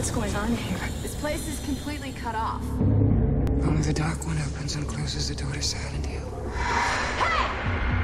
What's going on here? This place is completely cut off. Only the Dark One opens and closes the door to Silent Hill. Hey!